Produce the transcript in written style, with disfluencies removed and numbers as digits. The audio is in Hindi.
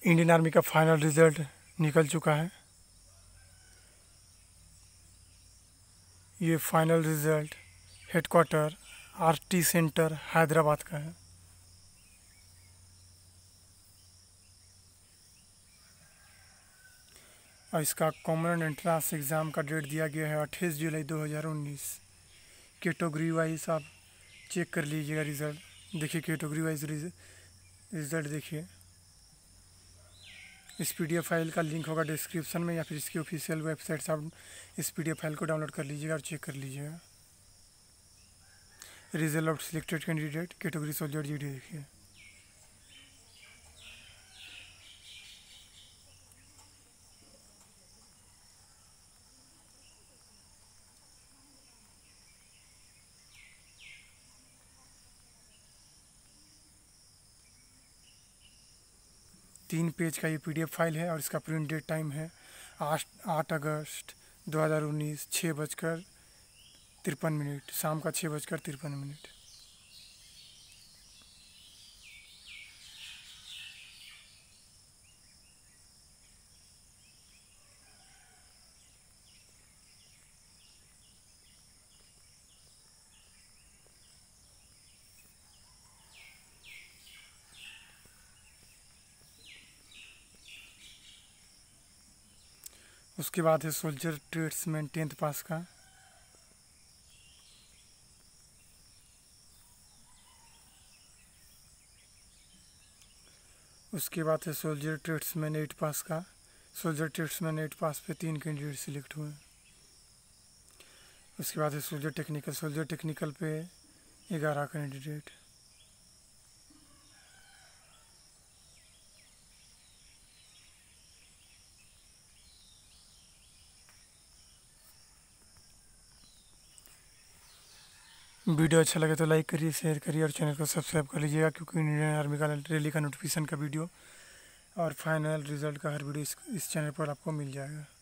इंडियन आर्मी का फाइनल रिज़ल्ट निकल चुका है। ये final result headquarter RT centre Hyderabad का है। और इसका कॉमन एंट्रेंस एग्ज़ाम का डेट दिया गया है 28 जुलाई 2019। कैटेगरी वाइज आप चेक कर लीजिएगा रिज़ल्ट। देखिए कैटेगरी वाइज रिज़ल्ट देखिए। इस पीडीएफ फाइल का लिंक होगा डिस्क्रिप्शन में या फिर इसकी ऑफिशियल वेबसाइट से आप इस पीडीएफ फाइल को डाउनलोड कर लीजिएगा और चेक कर लीजिएगा। Result of selected candidate category soldier GD देखिए। तीन पेज का ये पीडीएफ फाइल है और इसका प्रिंट डेट टाइम है 8 अगस्त 2019 6:53 शाम का 6:53। उसके बाद है सोल्जर ट्रेड्समैन 10th पास का। उसके बाद है सोल्जर ट्रेड्समैन 8 पास का। सोल्जर ट्रेड्समैन 8 पास पे 3 कैंडिडेट सिलेक्ट हुए। उसके बाद है सोल्जर टेक्निकल पे 11 कैंडिडेट। वीडियो अच्छा लगे तो लाइक करिए, शेयर करिए और चैनल को सब्सक्राइब कर लीजिएगा, क्योंकि इंडियन आर्मी का रैली का नोटिफिकेशन का वीडियो और फाइनल रिजल्ट का हर वीडियो इस चैनल पर आपको मिल जाएगा।